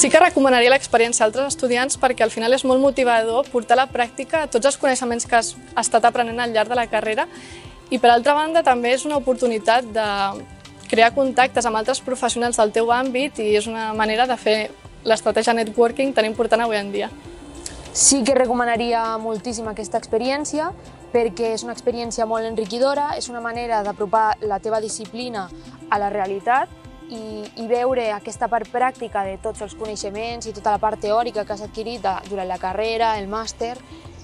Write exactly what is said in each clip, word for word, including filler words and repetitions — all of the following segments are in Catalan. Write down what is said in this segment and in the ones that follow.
Sí que recomanaria l'experiència a altres estudiants perquè al final és molt motivador portar a la pràctica tots els coneixements que has estat aprenent al llarg de la carrera i per altra banda també és una oportunitat de crear contactes amb altres professionals del teu àmbit i és una manera de fer l'estratègia networking tan important avui en dia. Sí que recomanaria moltíssim aquesta experiència perquè és una experiència molt enriquidora, és una manera d'apropar la teva disciplina a la realitat i, i veure aquesta part pràctica de tots els coneixements i tota la part teòrica que has adquirit durant la carrera, el màster.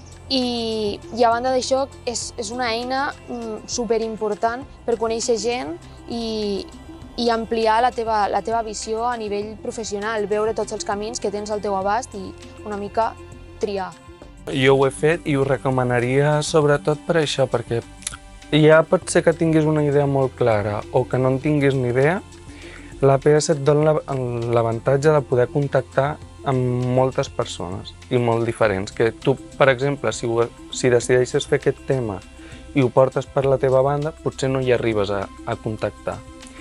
I, i a banda d'això és, és una eina superimportant per conèixer gent i, i ampliar la teva, la teva visió a nivell professional, veure tots els camins que tens al teu abast i una mica triar. Jo ho he fet i ho recomanaria sobretot per això, perquè ja pot ser que tinguis una idea molt clara o que no en tinguis ni idea, l'A P S et dona l'avantatge de poder contactar amb moltes persones i molt diferents, que tu, per exemple, si, ho, si decideixes fer aquest tema i ho portes per la teva banda, potser no hi arribes a, a contactar.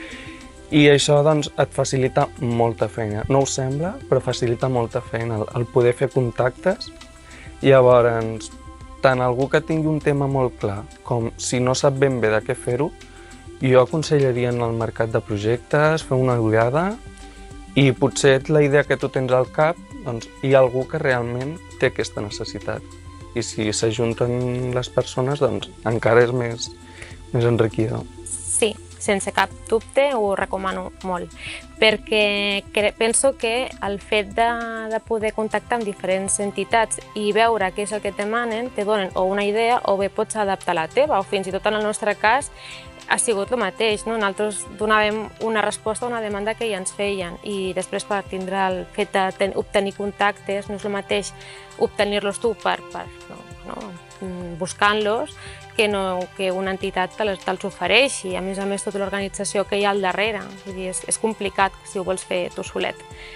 I això doncs, et facilita molta feina. No us sembla, però facilita molta feina el, el poder fer contactes. Llavors, tant algú que tingui un tema molt clar com si no sap ben bé de què fer-ho, jo aconsellaria en el mercat de projectes fer una ullada i potser la idea que tu tens al cap, doncs hi ha algú que realment té aquesta necessitat. I si s'ajunten les persones, doncs encara és més, més enriquidor. Sí, sense cap dubte ho recomano molt, perquè penso que el fet de, de poder contactar amb diferents entitats i veure què és el que et demanen, te donen o una idea o bé pots adaptar la teva, o fins i tot en el nostre cas ha sigut el mateix. No? Nosaltres donàvem una resposta a una demanda que ja ens feien i després per tindre el fet d'obtenir contactes no és el mateix obtenir-los tu per, per no, no, buscant-los que, no, que una entitat te'ls ofereixi. A més a més, tota l'organització que hi ha al darrere. Vull dir, és, és complicat si ho vols fer tu solet.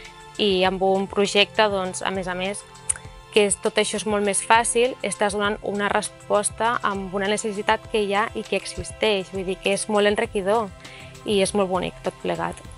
I amb un projecte, doncs, a més a més, que és, tot això és molt més fàcil, estàs donant una resposta amb una necessitat que hi ha i que existeix. Vull dir que és molt enriquidor i és molt bonic tot plegat.